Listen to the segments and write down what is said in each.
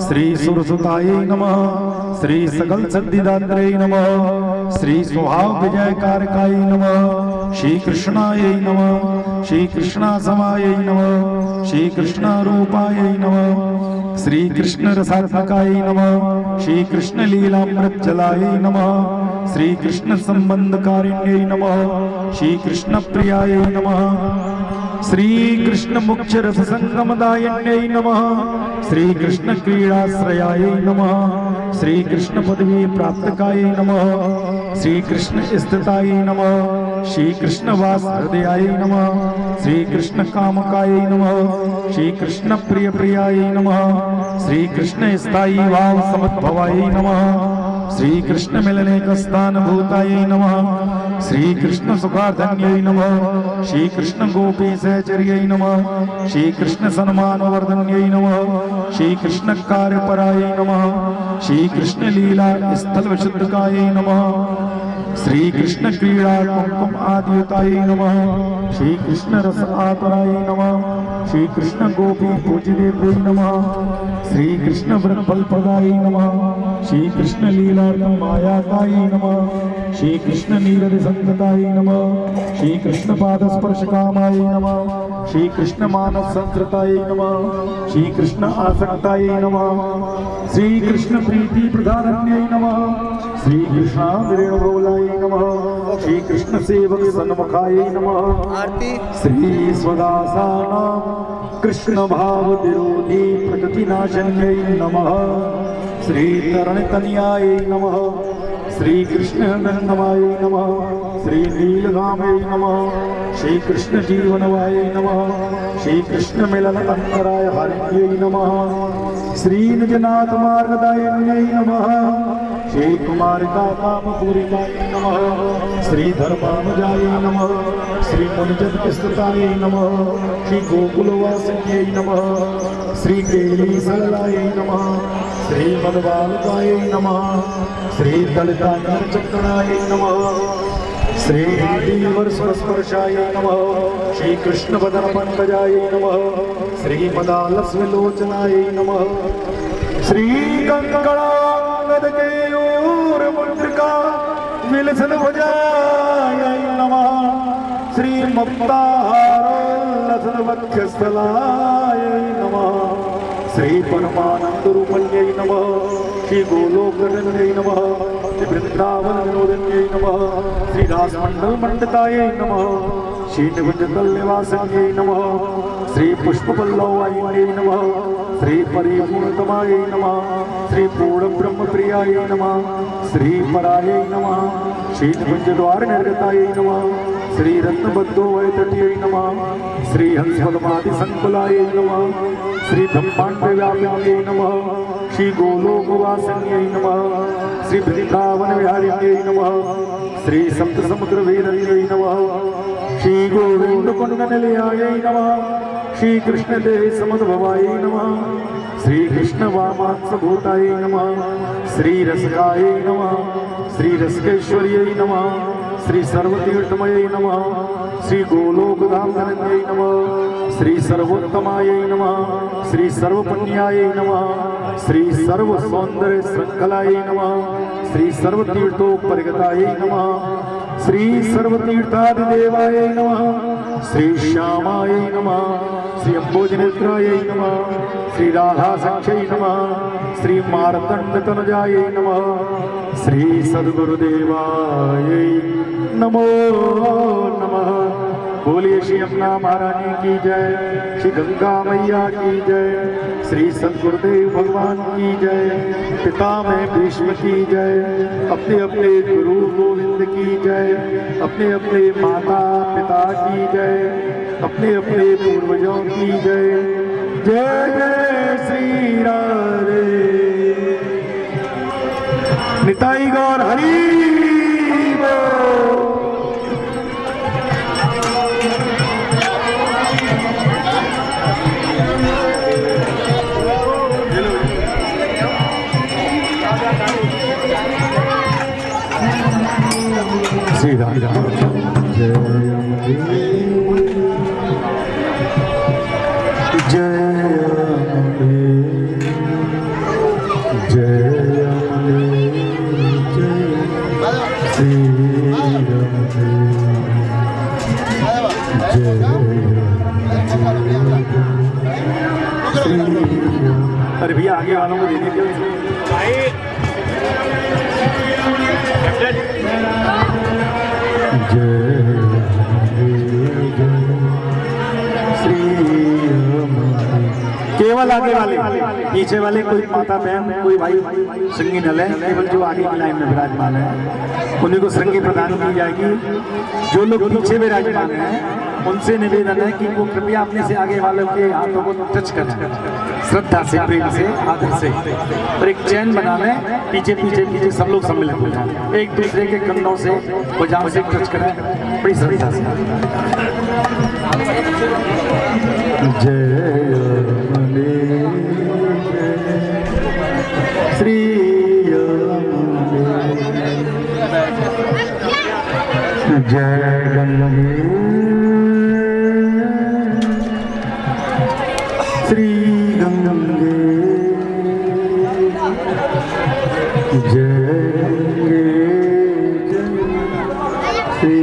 श्री सुरसुतायै नमः, श्री सकल सिद्धिदात्रे नमः, श्री स्वभाव विजयकारकाय नमः, श्री कृष्णायै नमः, श्री कृष्णा समायै नमः, श्री कृष्ण रूपाय नमः, श्री कृष्ण रसात्मकाय नमः, श्री कृष्ण लीलामृत जलाय नमः, श्री कृष्ण संबंधकारिण्यै नमः, श्री कृष्ण प्रियाय नमः, श्री कृष्ण मुख्य रस संगमदायिन्यै नमः, श्री कृष्ण क्रीड़ाश्रयाय नमः, श्री कृष्ण पदवी प्राप्तकाय नमः, श्री कृष्ण स्थिताय नमः, श्री कृष्ण वास हृदयाय नमः, श्री कृष्ण कामकाय नमः, श्री कृष्ण प्रिय प्रियाय नमः, श्री कृष्ण स्थायी भाव समद्भवाय नमः, श्री कृष्ण मिलने स्थान भूताय नमः, श्री कृष्ण सुखाधन्यै नमः, श्री कृष्ण गोपी सहचर्यै नमः, श्री कृष्ण सन्मान वर्धन्यै नमः, श्री कृष्ण कार्यपराय नमः, श्री कृष्ण लीला स्थल विशुद्धकाय नमः, श्री कृष्ण क्रीड़ा कुमकुम आदियुताय नमः, श्री कृष्ण रस आतुराय नमः, श्री कृष्ण गोपी पूजिदेव्यै नमः, श्री कृष्ण व्रतफलप्रदाय नमः, श्री कृष्ण लीलार्थ मायाकाय नमः, श्री कृष्ण नीरद संगताय नमः, श्री कृष्ण पादस्पर्शकामाय नमः, श्री कृष्ण मानस संस्कृताय नमः, श्री कृष्ण आसक्ताय नमः, श्री कृष्ण प्रीति प्रधानन्यै नमः, श्री कृष्ण विरेणुगोलाय नमः, श्री कृष्ण सेवक सन्मुखाय नमः, श्री स्वदासानां कृष्ण भाव विरोधी प्रकृति नाशन्यै नमः, श्री तरणतनयाय नमः, श्री कृष्ण नंदनाय नमः, श्री नीलगामै नमः, श्री कृष्ण जीवनवाय नमः, श्री कृष्ण मिलन अंतराय हरिण्यै नमः, श्री निजनाथ मार्गदायिन्यै नमः, श्री कुमारिका कामपूरिकाय नमः, श्री धर्मानुजाय नमः, श्री मुनिजन स्तुताय नमः, श्री गोकुलवासिन्यै नमः, श्री केली सरलाय नमः, श्री मधुबालकाय नमः, श्री दलितांगचक्राय नमः, श्री दीवर्स्पर्शाय नमः, श्री कृष्ण वदन पंकजाय नमः, श्री मदालस्विलोचनाय नमः, श्री कंकणांगद केयूर मुद्रिका विलसन भुजाय नमः, श्री मुक्ताहारोल्लसन वक्षस्थलाय नमः, श्री परमानंद रूपन्यै नमः, श्री गोलोकनंदनै नमः, श्री वृंदावन विनोदिन्यै नमः, श्री रासमंडल मंडिताय नमः, श्री निकुंजतल निवासिन्यै नमः, श्री पुष्पपल्लवायै नमः, श्री परिपूर्णतमाय नमः, श्री पूर्ण ब्रह्म प्रियाय नमः, श्री पराय नमः, श्री निकुंज द्वार निर्गताय नमः, श्री रत्नबद्धो वैतट्यै नमः, श्री हंसपद्मादि संकुलाय नमः, श्री ब्रह्मांड व्यापिन्यै नमः, श्री गोलोकवासिन्यै नमः, श्री वृंदावन विहारिण्यै नमः, श्री सप्त समुद्र वेदन्यै नमः, श्री गोविंद कुंड निलयायै नमः, श्री कृष्ण देह समुद्भवाय नमः, श्री कृष्ण वामांसभूताय नमः, श्री रसकाय नमः, श्री रसकेश्वर्यै नमः, श्री सर्वतीर्थमयै नमः, श्री गोलोकधामधन्यै नमः, श्री सर्वोत्तमायै नमः, श्री सर्वपुण्याय नमः, श्री सर्व सौंदर्य श्रृंखलाय नमः, श्री सर्वतीर्थोपरिगताय नमः, श्री सर्वतीर्थादिदेवाय नमः, श्री श्यामाय नमः, श्री अम्बोजनेत्राय नमः, श्री राधासख्यै नमः, श्री मार्तंडतनुजाय नमः, श्री सद्गुरुदेवाय नमो नमः। बोलिए श्री यमुना महारानी की जय, श्री गंगा मैया की जय, श्री सद्गुरुदेव भगवान की जय, पिता में भीष्म की जय, अपने अपने गुरु गोविंद की जय, अपने अपने माता पिता की जय, अपने अपने पूर्वजों की जय। जय जय श्री राधे। निताई गौर हरि श्री राम जय जय श्री अरे भैया आगे वालों को देने क्यों केवल आगे वाले, पीछे वाले कोई माता बहन कोई भाई श्रृंगी न ले, केवल जो आगे की लाइन में विराजमान है उन्हीं को श्रृंगी प्रदान की जाएगी। जो लोग पीछे विराजमान हैं उनसे निवेदन है कि वो कृपया अपने से आगे वालों के हाथों को टच करें, श्रद्धा से, प्रेम से, आदर से, और एक चैन बना लें। पीछे पीछे पीछे सब लोग सम्मिलित हो जाए, एक दूसरे के कंधों से भुजाओं से टच करें बड़ी श्रद्धा से। जय श्री जय गंगे श्री गंगे जय गंगे श्री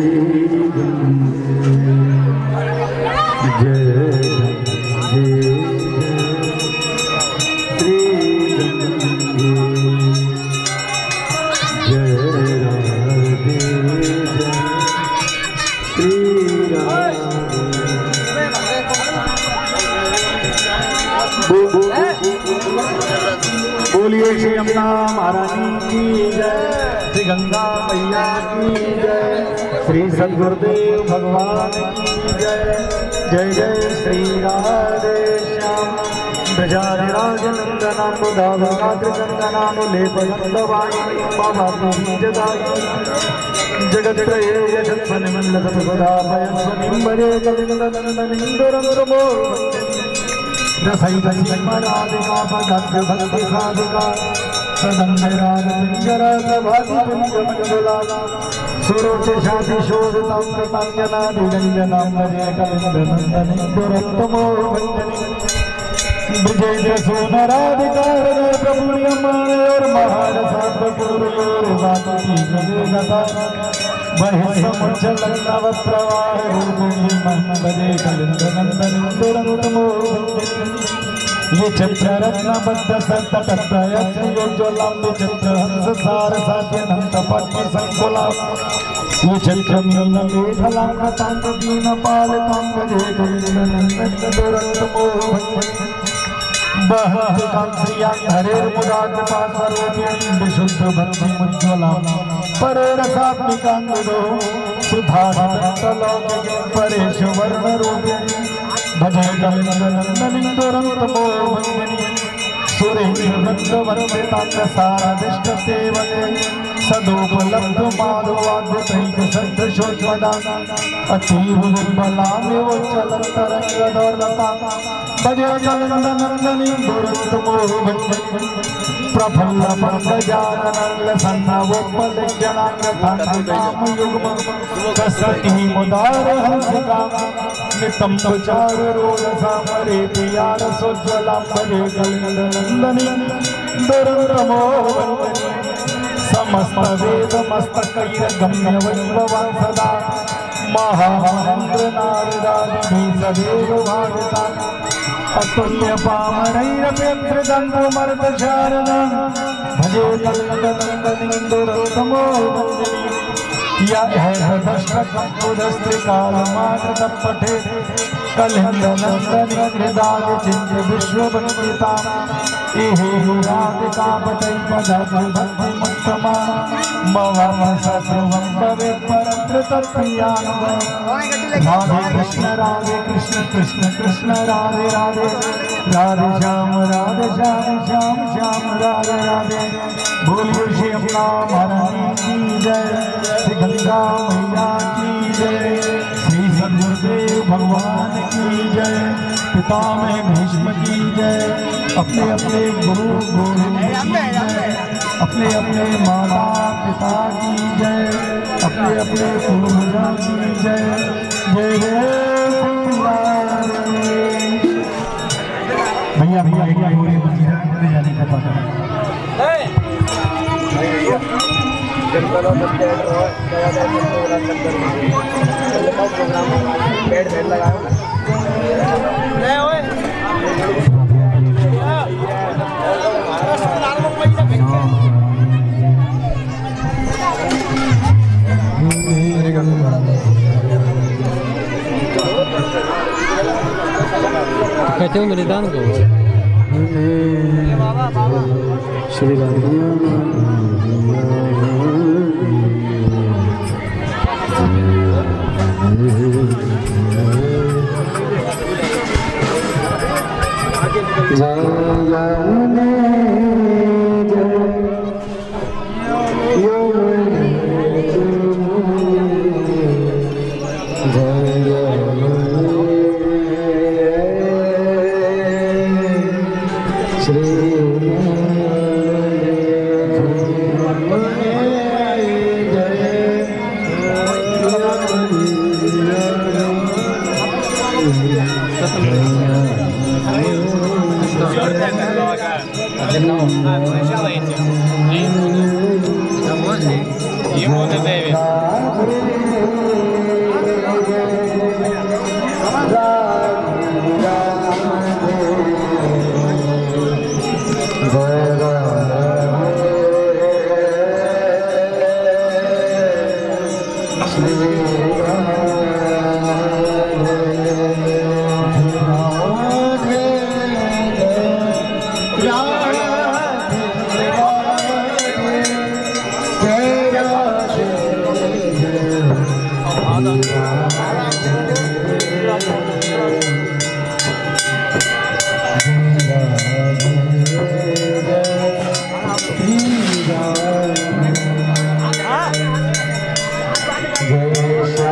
गंगे जय गंगे श्री गंगे जय राधे श्री राधे। बोलिए श्री यमुना महारानी की जय, श्री गंगा मैया की जय, श्री सद्गुरुदेव भगवान की जय। जय जय श्री राधे श्याम ब्रजाधिराज नंदना मुदावकाद्रचंदनाम लेपयंदवाणी बाबा जगत त्रये यशस्वनि मल्लत सदा भयस्वनिम्बरे कलिंदनंदनिंदुरंदुरमो रसैक सिंहराधिका पदार्थ भक्ति साधिका सदंगराग पिंजरा सभाति पुंजमंगला सुरोच शाति शोधतां कृतांजना निरंजनां भजे कलिंदनंदनिंदुरंतमो भंजनी ब्रजेन्द्र सोनराधिकार प्रभु यमान और महान साधपुर बाती जगता वह समुचल नव प्रवाह रूपिणी मन बजे कलिंदनंदन दुरंतमो ये चक्र रत्न बद्ध सत्त तत्त्रयस्य योज्वलं विचित्र हंस सार साध्यनंत पट्ट संकुला ये चक्र मीन मेखलां तांग दीन पालकां बजे कलिंदनंदन दुरंतमो हरे मुराद पासरूपिणी विशुद्ध भक्ति मुज्ज्वला परे रसात्मिकांगो सुधारितलोक परेश वर्ण रूपिणी भजे कलिंदनंदनिंदुरंतमो भंगिनी सुरेन्द्र वृंदवंदितांग सारादिष्ट सेवने सदोपलब्ध माधवाद्भुतैक सद्दशोज्वला अतीव दुर्बलामिवोच्चलन्तरङ्गदौर्लता भजे कलिंदनंदनिंदुरंतमो भंगिनी प्रफुल्ल पंकजाननलसन्नवोपलिक्षणाङ्गथान्वितां युग्मं कसरति मुदार हंसिकां नितं प्रचार रोगसामरे प्रियारसोज्ज्वलां भजे कलिंदनंदनिंदुरंतमो भंगिनी समस्त वेद मस्तकैर्गम्य वैभवान् सदा महामहेन्द्र नारदादि सदैव भावितान् अतुल्य पामरैरप्यत्रदन्तमर्द शारदां भजे कलिंदनंदनिंदुरंतमो भंगिनी या हृदष्टकम्बुधस्त्रिकालमागत पठे कलिंदनंदनिंदाग चिन्त्य विश्ववन्दितां एहे राधिका पटै पदाभक्ति मुक्तमा मम सध्रुवं भवेत् परत्र तत्प्रियान्वयम् राधे कृष्ण कृष्ण कृष्ण राधे राधे राधे श्याम श्याम श्याम राधे राधे। बोलिए श्री यमुना महारानी की जय, श्री गंगा मैया की जय, श्री सद्गुरुदेव भगवान की जय, पितामह भीष्म की जय, अपने अपने गुरु गोविंद की जय, अपने अपने माता पिता की जय, अपने अपने पूर्वजों की जय। जय जय भैया भैया जाने का पता कहते हो मेरे दान को श्री राम जय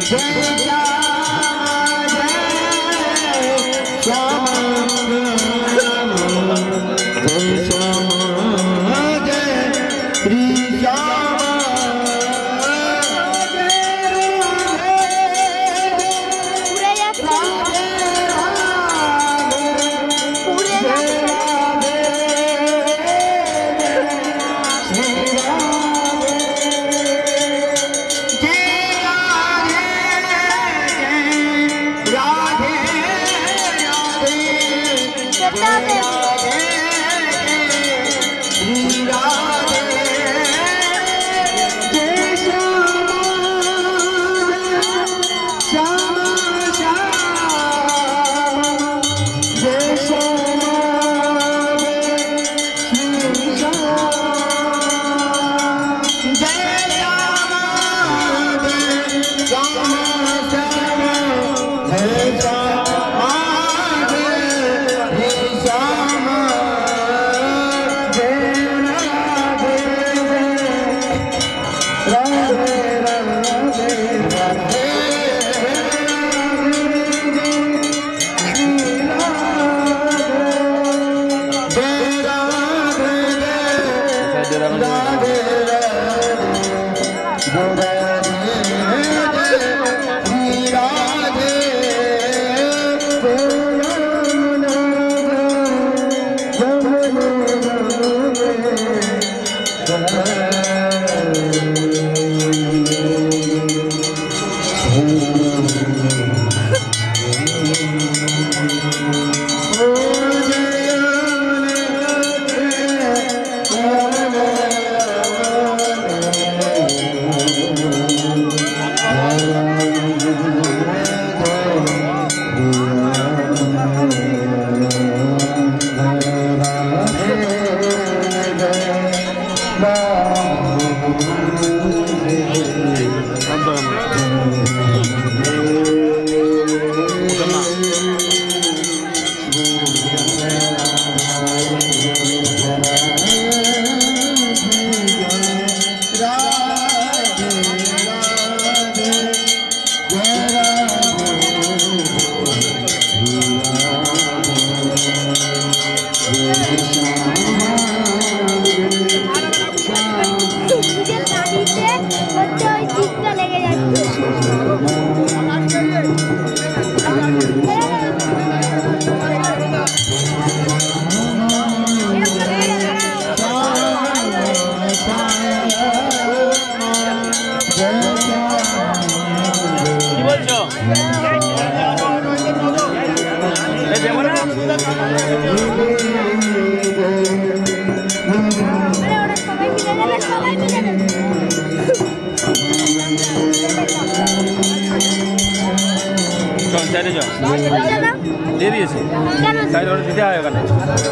दे दिएছে সাইড করে দিতে হয় ওখানে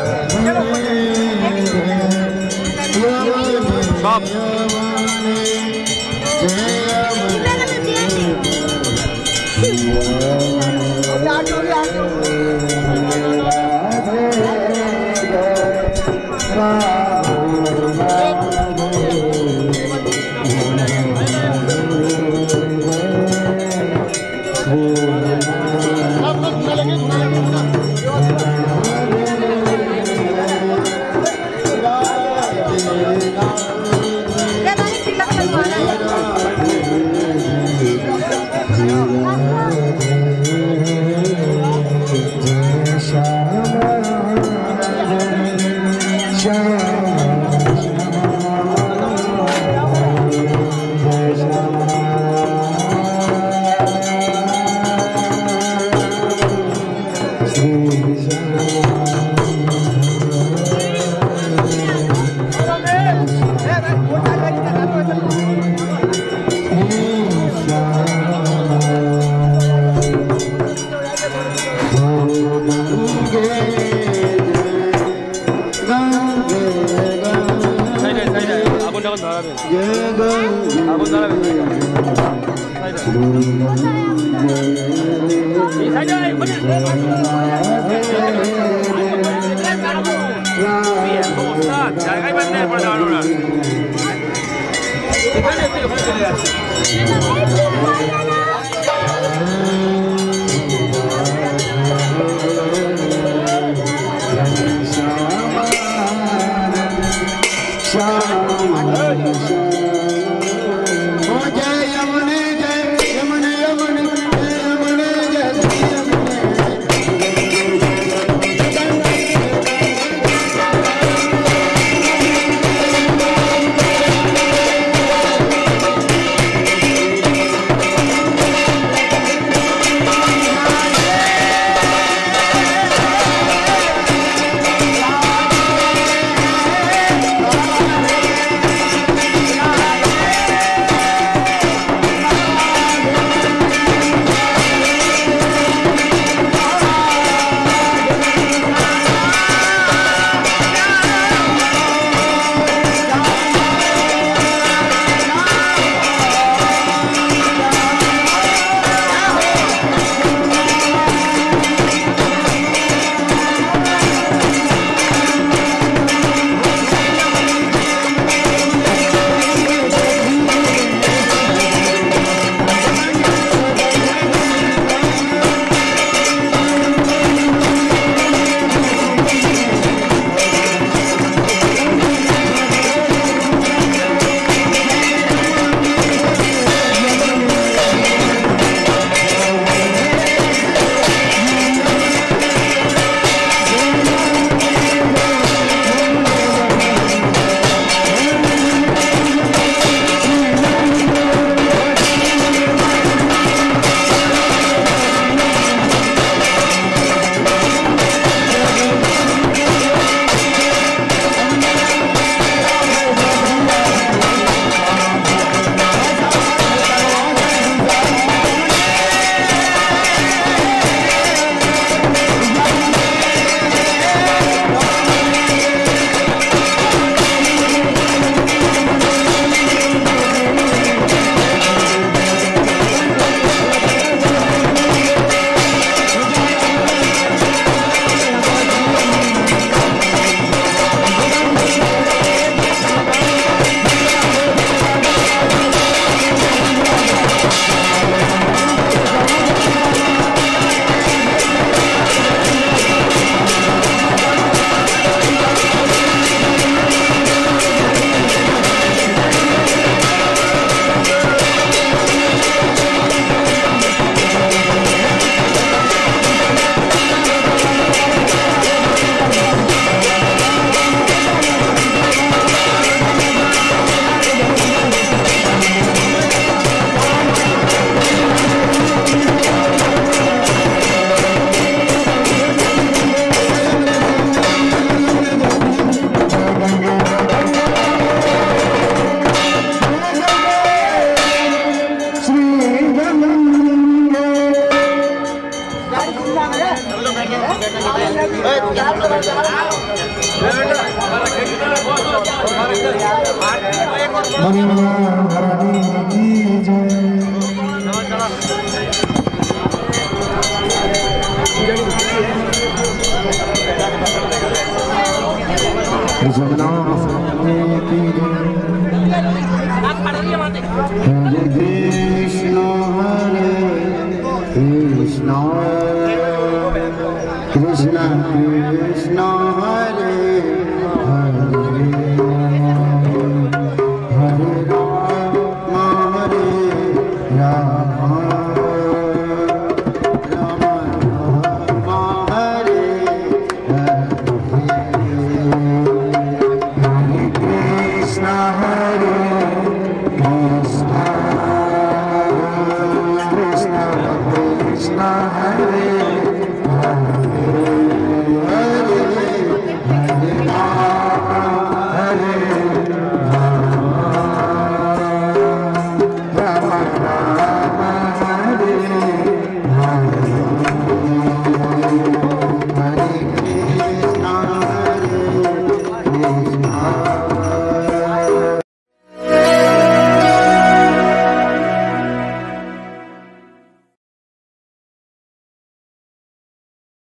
সব জায়গায় বাঁধলে এরপরে দাঁড়ানো না এখানে जमुना सत्य की हरे कृष्ण कृष्ण कृष्ण हरे हरे हरे राम राम राम हरे कृष्ण कृष्ण कृष्ण हरे हरे